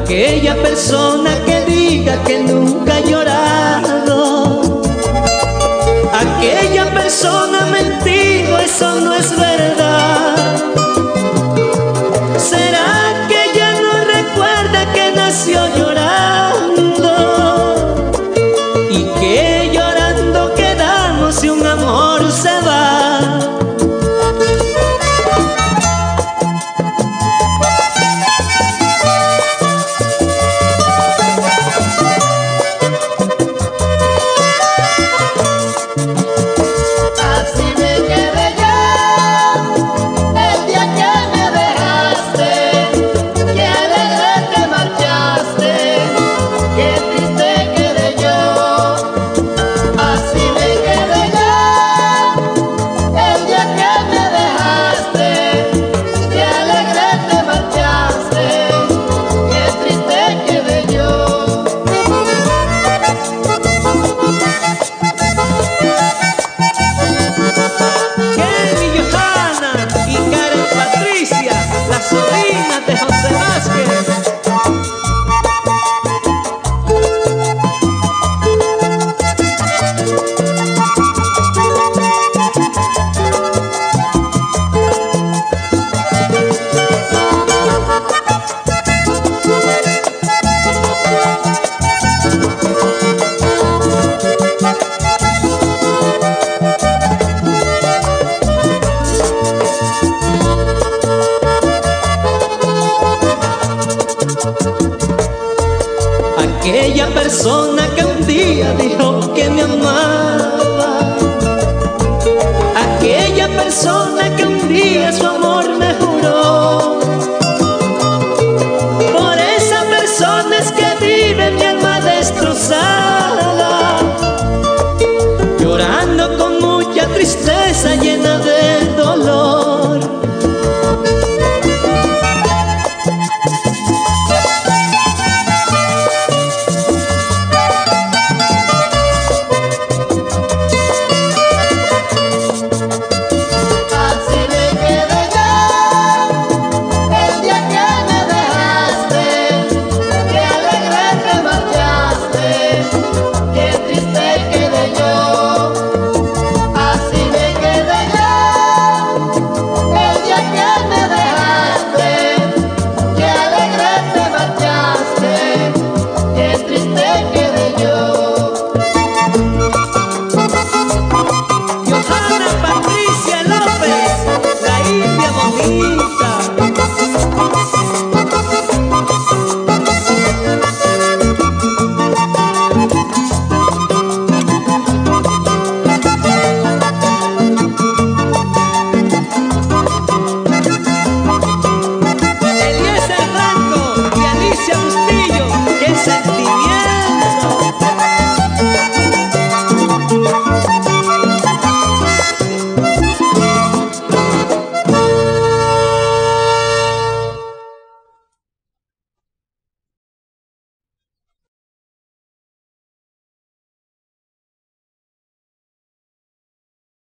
aquella persona que diga que nunca ha llorado, aquella persona ha mentido, eso no es verdad. ¿Será que ya no recuerda que nació llorando y que llorando quedamos si un amor se va? Sobrinas de José Vázquez. Aquella persona que un día dijo que me amaba, aquella persona